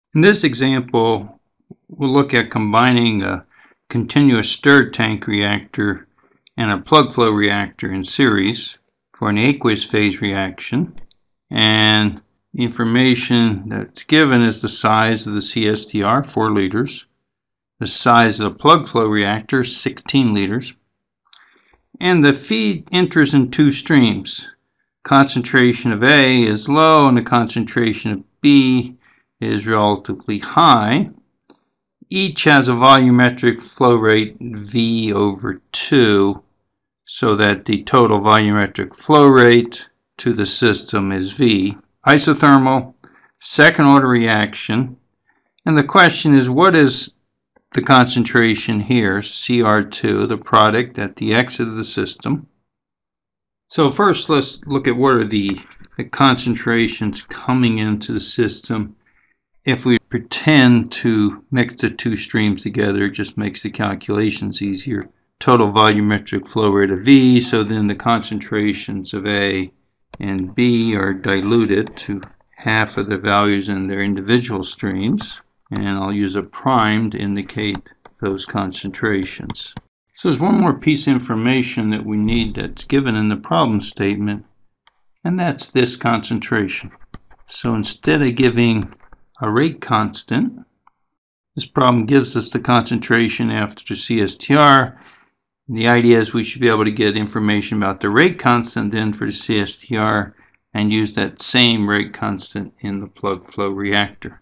In this example, we'll look at combining a continuous stirred tank reactor and a plug flow reactor in series for an aqueous phase reaction. And the information that's given is the size of the CSTR, 4 liters, the size of the plug flow reactor, 16 liters, and the feed enters in 2 streams. Concentration of A is low and the concentration of B is relatively high. Each has a volumetric flow rate V over 2, so that the total volumetric flow rate to the system is V. Isothermal, second order reaction, and the question is, what is the concentration here, Cr2, the product at the exit of the system? So first let's look at what are the concentrations coming into the system. If we pretend to mix the 2 streams together, it just makes the calculations easier. Total volumetric flow rate of V, so then the concentrations of A and B are diluted to half of the values in their individual streams. And I'll use a prime to indicate those concentrations. So there's one more piece of information that we need that's given in the problem statement, and that's this concentration. So instead of giving a rate constant, this problem gives us the concentration after the CSTR. The idea is we should be able to get information about the rate constant then for the CSTR and use that same rate constant in the plug flow reactor.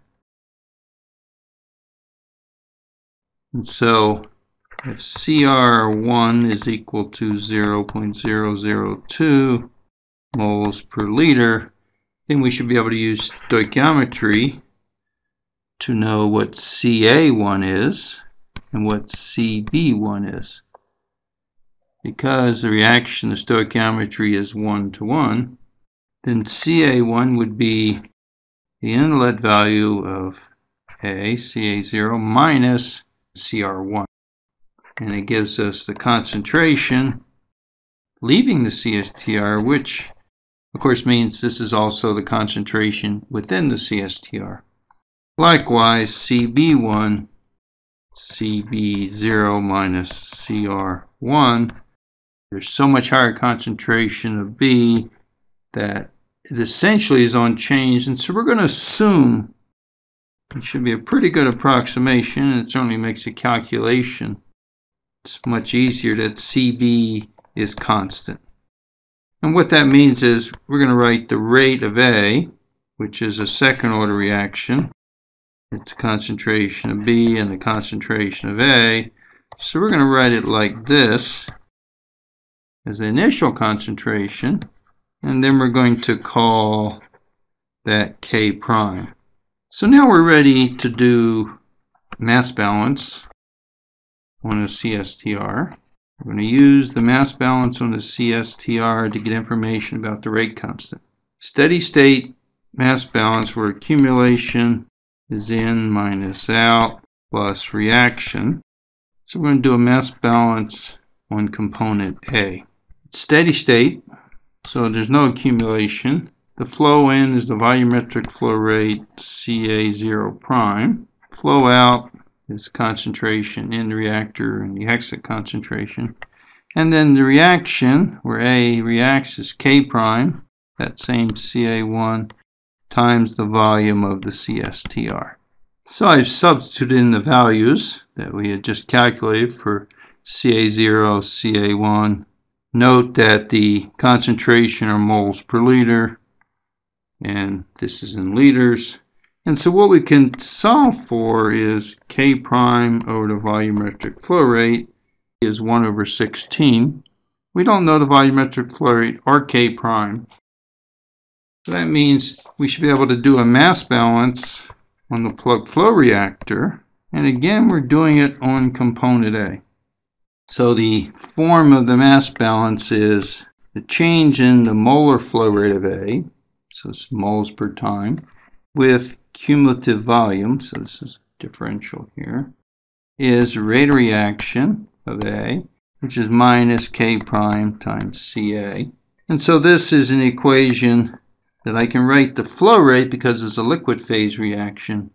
And so if CR1 is equal to 0.002 moles per liter, then we should be able to use stoichiometry to know what CA1 is and what CB1 is. Because the reaction of stoichiometry is 1-to-1, then CA1 would be the inlet value of A, CA0, minus CR1. And it gives us the concentration leaving the CSTR, which of course means this is also the concentration within the CSTR. Likewise, CB1, CB0 minus CR1, there's so much higher concentration of B that it essentially is unchanged, and so we're going to assume it should be a pretty good approximation, and it certainly makes the calculation it's much easier that CB is constant. And what that means is we're going to write the rate of A, which is a second order reaction. It's the concentration of B and the concentration of A. So we're going to write it like this as the initial concentration, and then we're going to call that K prime. So now we're ready to do mass balance on a CSTR. We're going to use the mass balance on the CSTR to get information about the rate constant. Steady state mass balance where accumulation is in minus out plus reaction. So we're going to do a mass balance on component A. It's steady state, so there's no accumulation. The flow in is the volumetric flow rate, CA0 prime. Flow out is concentration in the reactor and the exit concentration. And then the reaction, where A reacts, is K prime, that same CA1, times the volume of the CSTR. So I've substituted in the values that we had just calculated for CA0, CA1. Note that the concentration are moles per liter, and this is in liters. And so what we can solve for is K prime over the volumetric flow rate is 1 over 16. We don't know the volumetric flow rate or K prime. So that means we should be able to do a mass balance on the plug flow reactor. And again, we're doing it on component A. So the form of the mass balance is the change in the molar flow rate of A, so it's moles per time, with cumulative volume, so this is differential here, is rate of reaction of A, which is minus K prime times CA. And so this is an equation that I can write the flow rate, because it's a liquid phase reaction,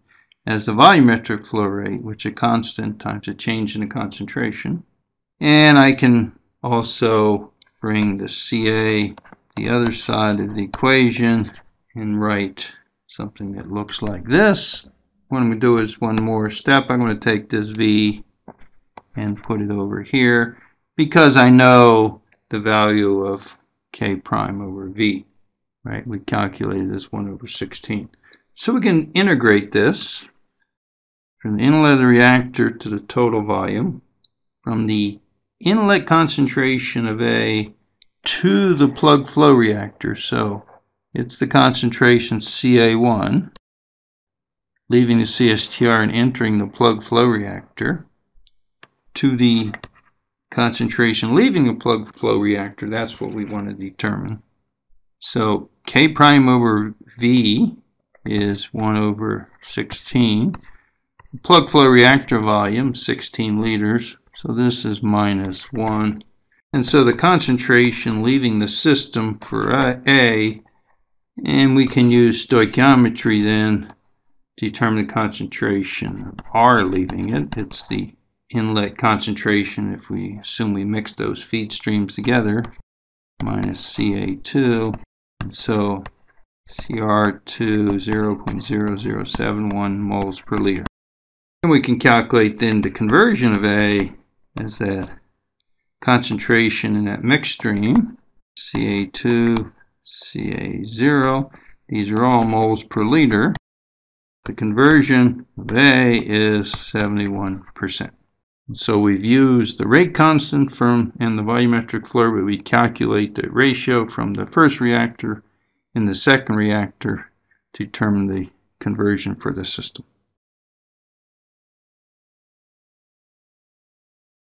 as the volumetric flow rate, which is a constant times a change in the concentration. And I can also bring the CA the other side of the equation and write something that looks like this. What I'm going to do is one more step. I'm going to take this V and put it over here because I know the value of K prime over V. Right? We calculated as 1 over 16. So we can integrate this from the inlet of the reactor to the total volume, from the inlet concentration of A to the plug flow reactor. So it's the concentration CA1, leaving the CSTR and entering the plug flow reactor, to the concentration leaving the plug flow reactor. That's what we want to determine. So K prime over V is 1 over 16. Plug flow reactor volume, 16 liters. So this is minus 1. And so the concentration leaving the system for A, and we can use stoichiometry then to determine the concentration of R leaving it. It's the inlet concentration if we assume we mix those feed streams together, minus CA2. And so CR2 0.0071 moles per liter. And we can calculate then the conversion of A as that concentration in that mixed stream, CA2, CA0. These are all moles per liter. The conversion of A is 71%. And so we've used the rate constant and the volumetric flow rate. We calculate the ratio from the first reactor and the second reactor to determine the conversion for the system.